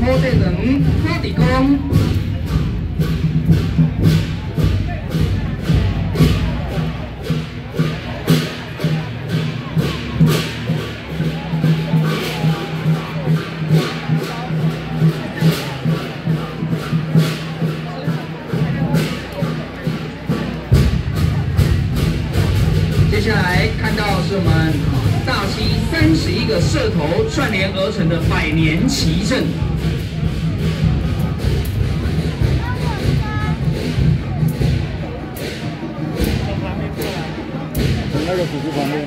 火地肠、火地公。接下来看到是我们大溪31个社头串联而成的百年旗阵。 从那个主厨旁边。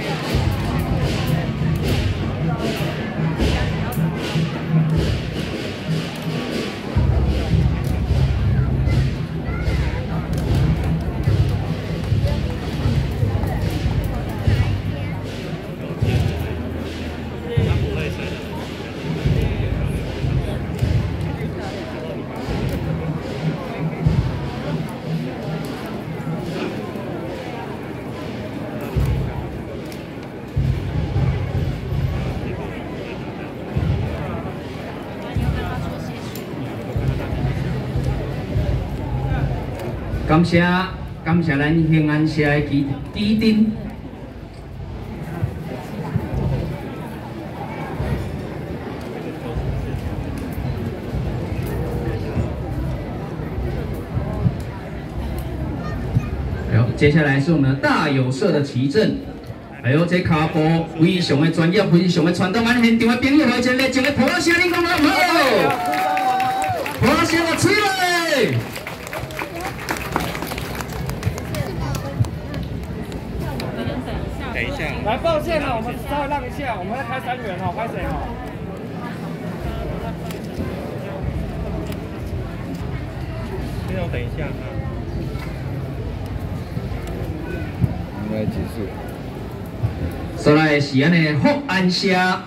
感谢咱兴安社的基丁。哎呦，接下来是我们的大有社的旗阵。哎呦，这卡步非常的专业，非常的传统。咱现场的朋友，一个热情的鼓声，恁讲好唔好？鼓声啊，起来！ 等一下， 来，抱歉了，我们稍微让一下，我们要开3元哦，拍谁哦？ 这种等一下啊。 应该结束。 再来是安尼福安社。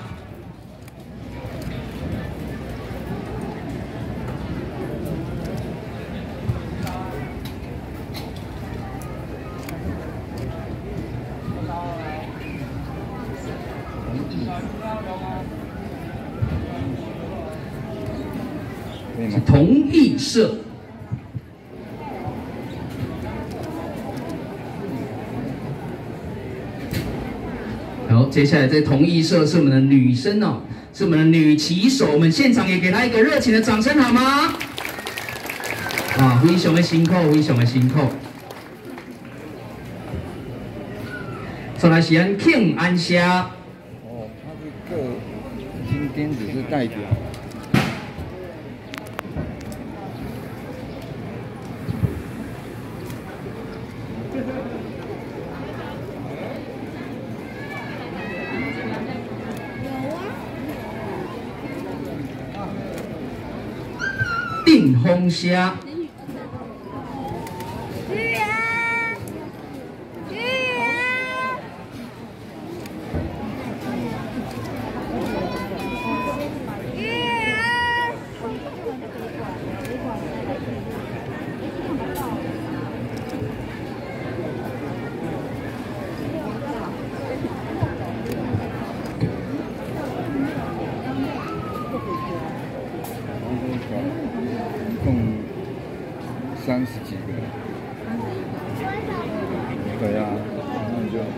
同意社，然后接下来这同意社是我们的女生哦，是我们的女旗手，我们现场也给她一个热情的掌声好吗？啊，非常的辛苦，非常的辛苦。再来是咱庆安社。 哦，他是各今天只是代表。 定风社。 共30几个，对啊，那就。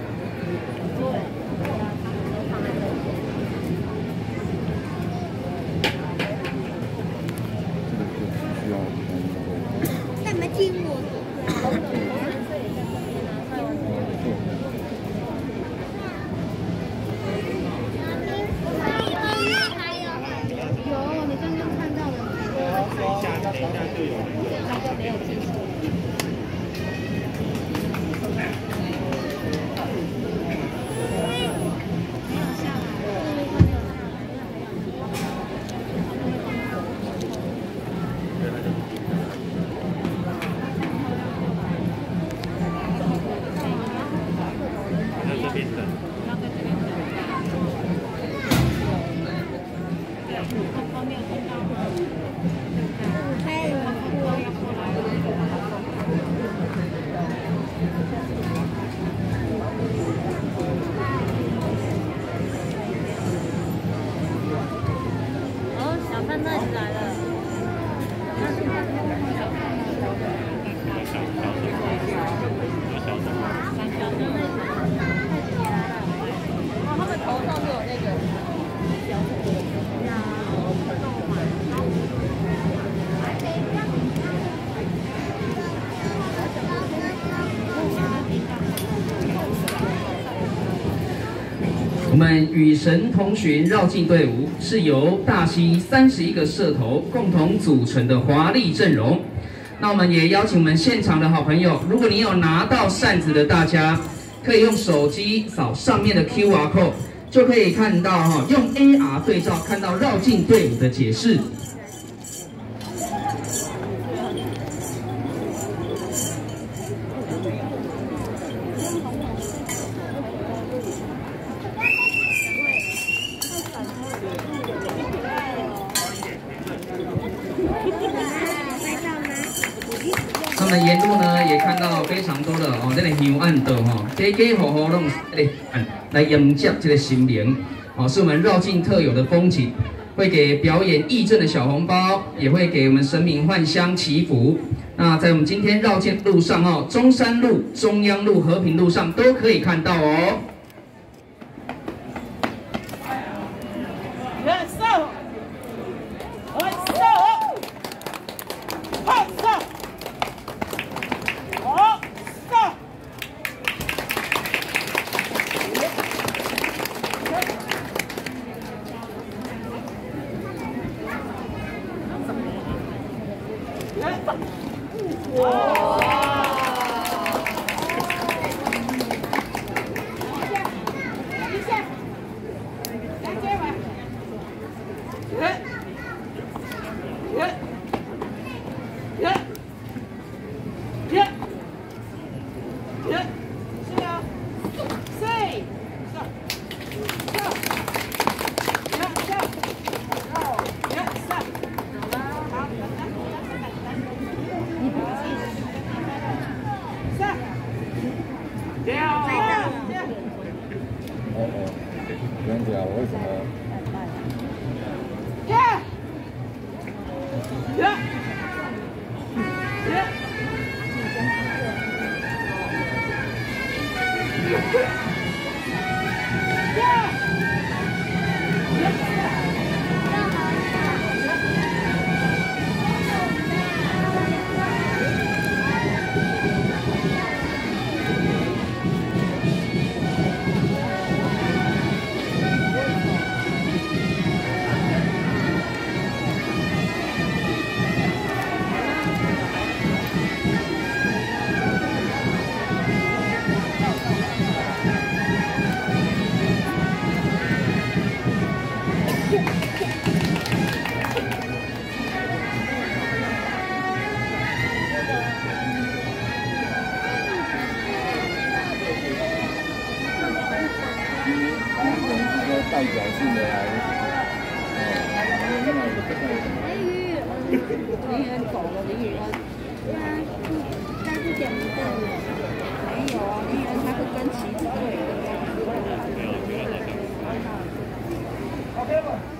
需要干嘛听我？ 哦，小贩那里。 来了。他们头上就有那个。 我们与神同巡绕境队伍是由大溪31个社头共同组成的华丽阵容。那我们也邀请我们现场的好朋友，如果你有拿到扇子的大家，可以用手机扫上面的 QR code， 就可以看到用 AR 对照看到绕境队伍的解释。他们沿路呢也看到非常多的这个香案的家家户户拢来迎接这个新年是我们绕境特有的风景，会给表演义阵的小红包，也会给我们神明换香祈福。那在我们今天绕境路上中山路、中央路、和平路上都可以看到哦。 不用讲，为什么？代表性的来， 林园走了，林园。对啊，但是点不到了。没有啊，林园他是跟旗子队的。OK 吧。